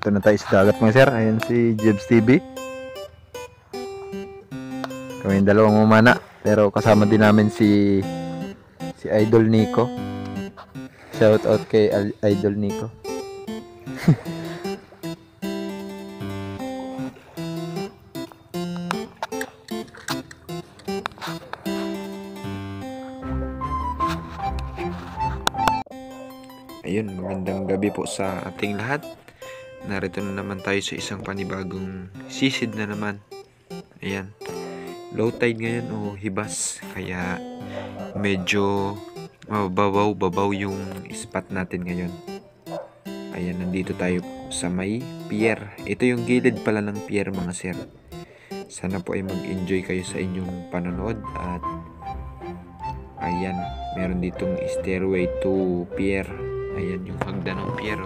Narito na tayo sa dagat mga sir. Ayan si Jebs TV. Kami dalawang umana. Pero kasama din namin si Idol Nico. Shout out kay Idol Nico. Ayun, magandang gabi po sa ating lahat. Narito na naman tayo sa isang panibagong sisid na naman. Ayan, low tide ngayon o hibas, kaya medyo babaw yung spot natin ngayon. Ayan, nandito tayo sa may pier. Ito yung gilid pala ng pier mga sir. Sana po ay mag-enjoy kayo sa inyong panonood. At ayan, meron ditong stairway to pier. Ayan yung hagdan ng pier.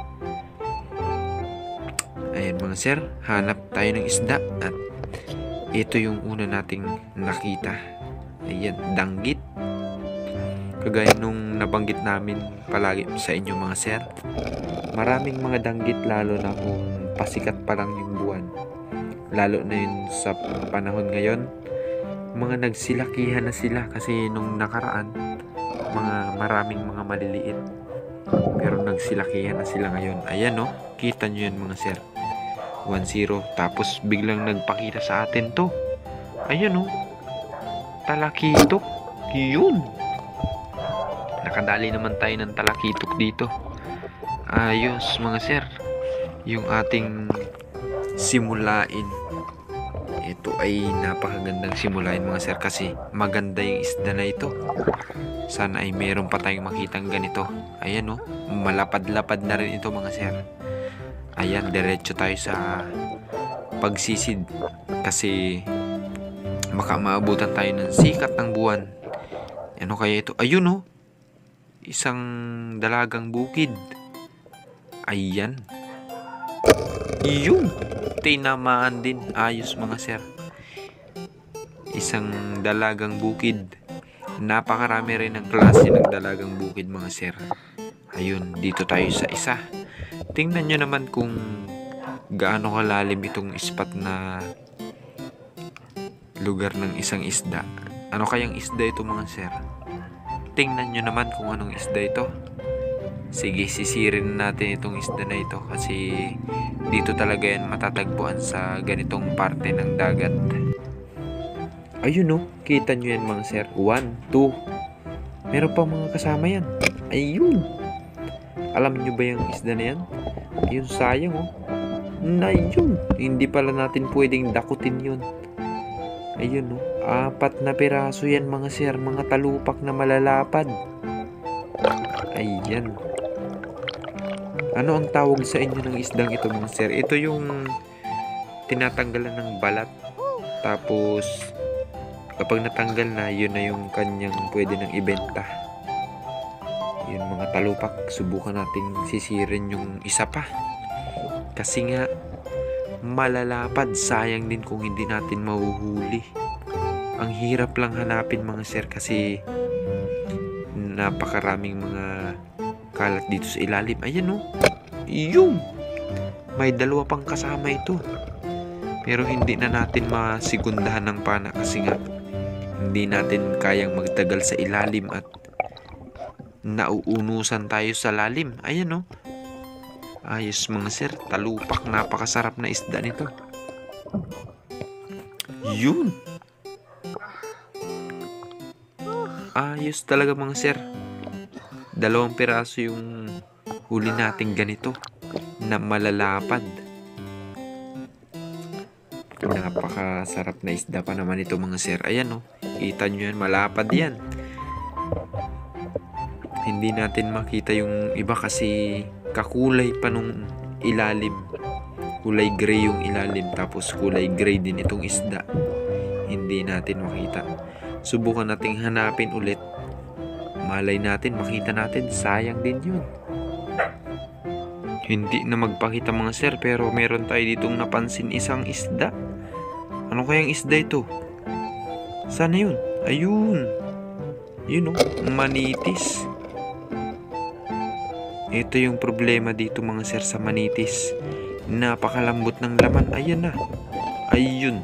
Ayan mga sir, hanap tayo ng isda. At ito yung una nating nakita. Ayan, danggit. Kagaya nung nabanggit namin palagi sa inyo mga sir, maraming mga danggit, lalo na kung pasikat pa lang yung buwan. Lalo na yun sa panahon ngayon, mga nagsilakihan na sila. Kasi nung nakaraan, maraming mga maliliit, pero nagsilakihan na sila ngayon. Ayan no, kita nyo yan mga sir, 1-0. Tapos biglang nagpakita sa atin to. Ayan no, talakitok. Yun, nakadali naman tayo ng talakitok dito. Ayos mga sir, yung ating simulain. Ito ay napakagandang simulain mga sir, kasi maganda yung isda na ito. Sana ay meron pa tayong makitang ganito. Ayan no, malapad-lapad na rin ito mga sir. Ayan, diretso tayo sa pagsisid, kasi baka maabutan tayo ng sikat ng buwan. Ano kaya ito? Ayun no, isang dalagang bukid. Ayan, yun, tinamaan din. Ayos mga sir, isang dalagang bukid. Napakarami rin ng klase ng dalagang bukid mga sir. Ayun, dito tayo sa isa. Tingnan nyo naman kung gaano kalalim itong spot na lugar ng isang isda. Ano kayang isda ito mga sir? Tingnan nyo naman kung anong isda ito. Sige, sisirin natin itong isda na ito, kasi dito talaga yan matatagpuan sa ganitong parte ng dagat. Ayun no, kita nyo yan mga sir. 1, 2, meron pa mga kasama yan. Ayun, alam nyo ba yung isda na yan? Ayun, sayang oh. Na yun, hindi pala natin pwedeng dakutin yun. Ayun no, 4 na piraso yan mga sir, mga talupak na malalapad. Ayan, ano ang tawag sa inyo ng isdang ito mga sir? Ito yung tinatanggalan ng balat, tapos kapag natanggal na, yun na yung kanyang pwede nang ibenta. Yun mga talupak, subukan nating sisirin yung isa pa, kasi nga malalapad. Sayang din kung hindi natin mahuhuli. Ang hirap lang hanapin mga sir, kasi napakaraming mga kalat dito sa ilalim. Ayan no, yung may dalawa pang kasama ito, pero hindi na natin masigundahan ng pana, kasi nga hindi natin kayang magtagal sa ilalim at nauunusan tayo sa lalim. Ayan no, ayos mga sir, talupak. Napakasarap na isda nito. Yun, ayos talaga mga sir. 2 piraso yung huli natin ganito na malalapad. Napakasarap na isda pa naman ito mga sir. Ayan no, kita nyo yan, malapad yan. Hindi natin makita yung iba kasi kakulay pa nung ilalim. Kulay gray yung ilalim, tapos kulay gray din itong isda. Hindi natin makita. Subukan nating hanapin ulit. Malay natin makita natin. Sayang din yun. Hindi na magpakita mga sir, pero meron tayo ditong napansin isang isda. Ano kayang isda ito? Sana yun? Ayun, yun o, manitis. Ito yung problema dito mga sir sa manitis. Napakalambot ng laman. Ayan na. Ayun.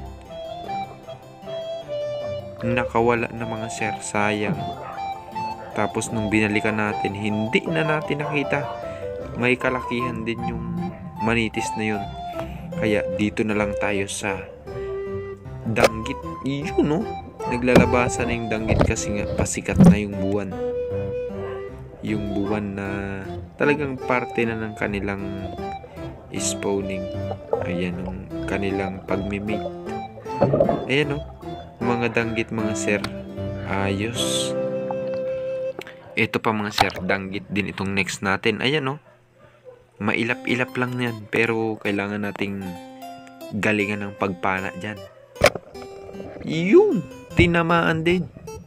Nakawala na mga sir. Sayang. Tapos nung binalikan natin, hindi na natin nakita. May kalakihan din yung manitis na yun. Kaya dito na lang tayo sa danggit. Yun no. Naglalabasan na yung danggit kasi nga pasikat na yung buwan. Yung buwan na talagang parte na ng kanilang spawning. Ayan ang kanilang pagmimate. Ayan no. Mga danggit mga sir. Ayos. Ito pa mga sir. Danggit din itong next natin. Ayan no. Mailap-ilap lang yan. Pero kailangan nating galingan ng pagpana dyan. Yun. Tinamaan din.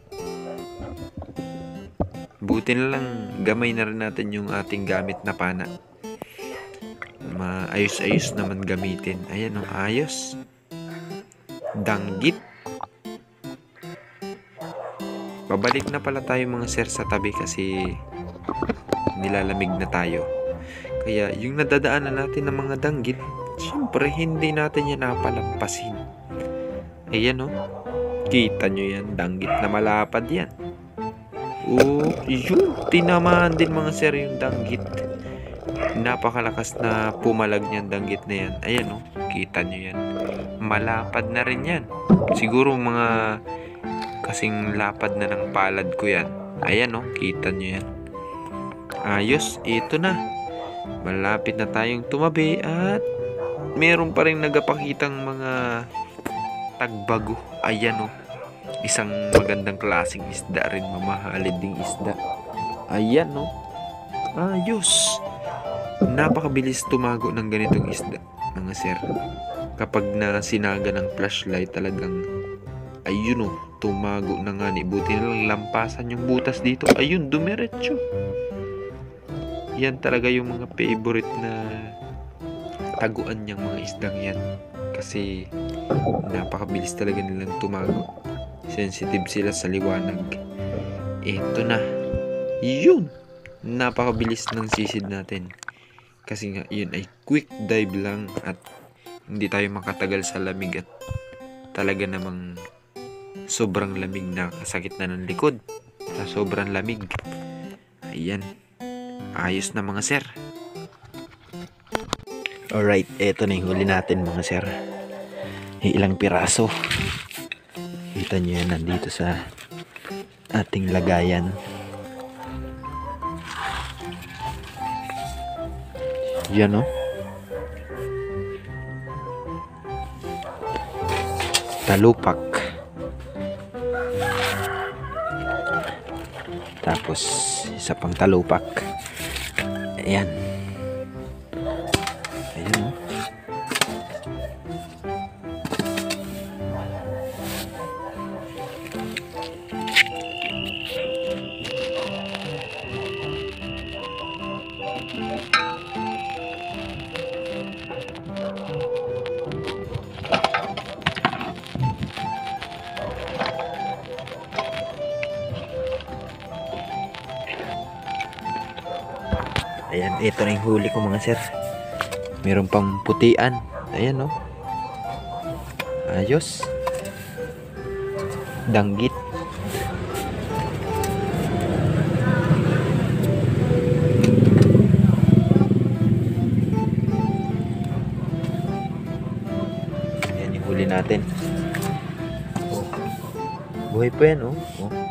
Buti na lang gamay na rin natin yung ating gamit na pana. Maayos-ayos naman gamitin. Ayan o, ayos. Danggit. Babalik na pala tayo mga sir sa tabi kasi nilalamig na tayo. Kaya yung nadadaanan natin ng mga danggit, syempre hindi natin yan napalampasin. Ayan o. Kita nyo yan. Danggit na malapad yan. Oh, yun. Tinamaan din mga sir yung danggit. Napakalakas na pumalag niyan danggit na yan. Ayan o. Kita nyo yan. Malapad na rin yan. Siguro mga kasing lapad na ng palad ko yan. Ayan o. Kita nyo yan. Ayos. Ito na. Malapit na tayong tumabi at meron pa rin nagapakitang mga tagbago. Ayan o. Isang magandang klaseng isda rin. Mamahalin ding isda. Ayan no. Ayos. Napakabilis tumago ng ganitong isda mga sir. Kapag nasinaga ng flashlight talagang ayun o. Tumago na nga ni. Buti na lang lampasan yung butas dito. Ayun dumiretso. Yan talaga yung mga favorite na taguan niyang mga isdang yan. Kasi napakabilis talaga nilang tumago. Sensitive sila sa liwanag. Ito na. Yun. Napakabilis ng sisid natin. Kasi nga yun ay quick dive lang at hindi tayo makatagal sa lamig at talaga namang sobrang lamig na kasakit na ng likod. Sa sobrang lamig. Ayan. Ayos na mga sir. Alright. Ito na yung huli natin mga sir. Ilang piraso. Kita nyo yan nandito sa ating lagayan. Yan o. Talupak. Tapos isa pang talupak. Ayan. Ayan o. Ayan, ito na yung huli ko mga sir. Meron pang putian. Ayan o. Ayos. Danggit. Ayan yung huli natin. Oh. Buhay pa yan oh.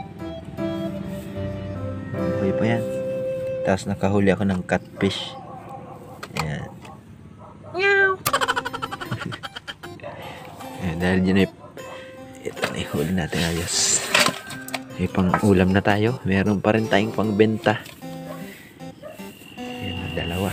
Buhay pa yan. Tapos nakahuli ako ng catfish. Ayan. Ayan, dahil dyan ito na yung huli natin. Ayos. May pang ulam na tayo. Meron pa rin tayong pang benta. Ayan, dalawa.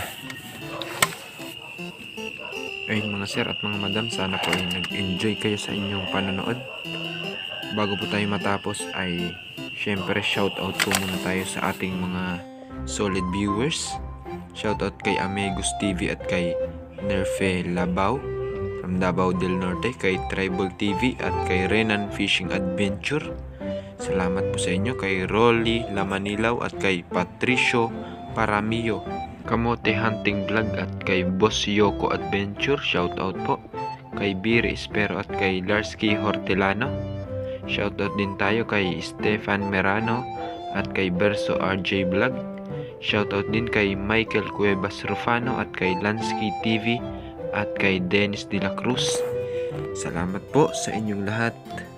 Ayun mga sir at mga madam, sana po ay nag-enjoy kayo sa inyong panonood. Bago po tayo matapos ay syempre shoutout po muna tayo sa ating mga solid viewers. Shoutout kay Amigos TV at kay Nerfe Labaw from Davao del Norte, kay Tribal TV at kay Renan Fishing Adventure. Salamat po sa inyo, kay Rolly Lamanilaw at kay Patricio Paramillo. Kamote Hunting Vlog at kay Boss Yoko Adventure, shoutout po. Kay Biri Espero at kay Larsky Hortelano. Shoutout din tayo kay Stefan Merano at kay Verso RJ Vlog. Shoutout din kay Michael Cuevas Rufano at kay Lansky TV at kay Dennis De La Cruz. Salamat po sa inyong lahat.